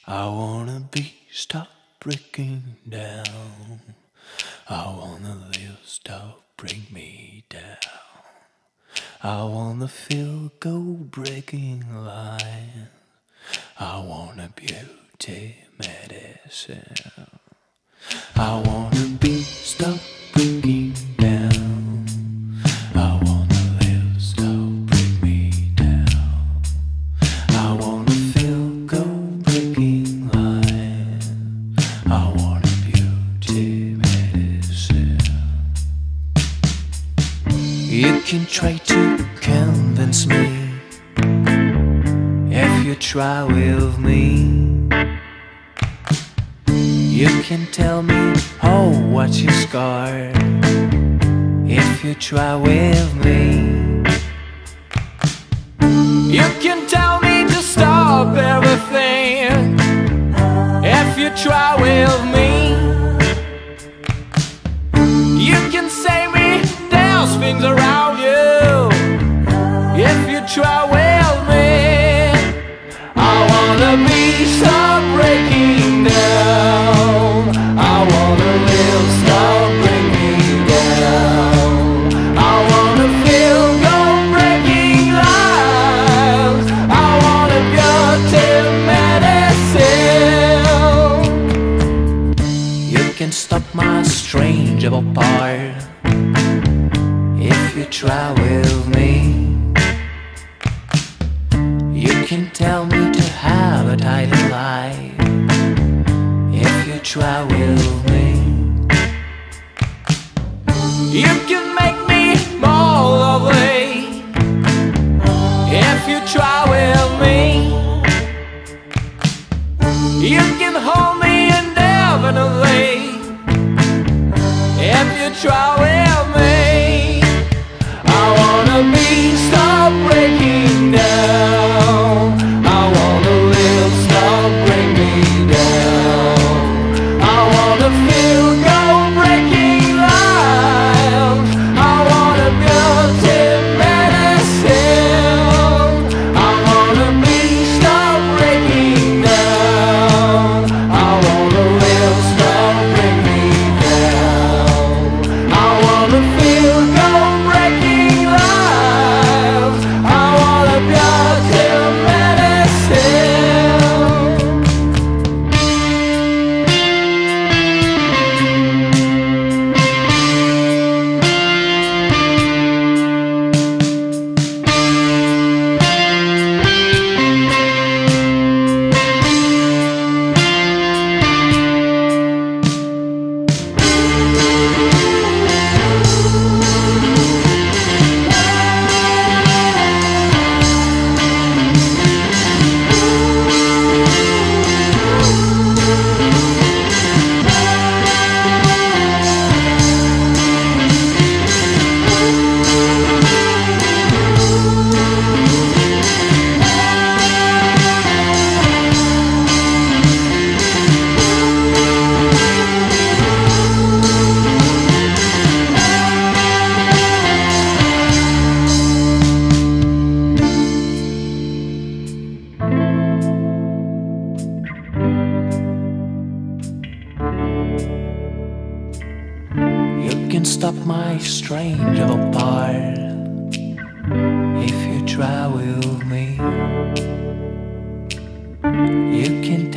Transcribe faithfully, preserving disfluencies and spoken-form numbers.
I wanna be stop breaking down. I wanna live, stop bring me down. I wanna feel gold breaking line. I wanna beauty medicine. I wanna be stop breaking down. I wanna live, stop bring me down. I wanna feel gold breaking line. I want a beauty medicine. You can try to convince me if you try with me. You can tell me, oh, what's your scar if you try with me. You can tell me to stop everything if you try with me. You can say me, there's things around you if you try with me. I wanna be stop breaking down. I wanna live, stop bring me down. I wanna feel gold breaking lives. I wanna beauty medicine. You can stop my strange evil part if you try with me. You can tell me to have a tidy life if you try with me. You can make me more lovely if you try with me. You can hold me indefinitely if you try with me. I wanna be stop breaking down. I wanna live, stop bring me down. I wanna feel gold breaking lives. I wanna beauty medicine. I wanna be stop breaking down. I wanna live, stop bring me down. I wanna feel gold breaking lives. I wanna beauty medicine. You can stop my strange evil part if you try with me. You can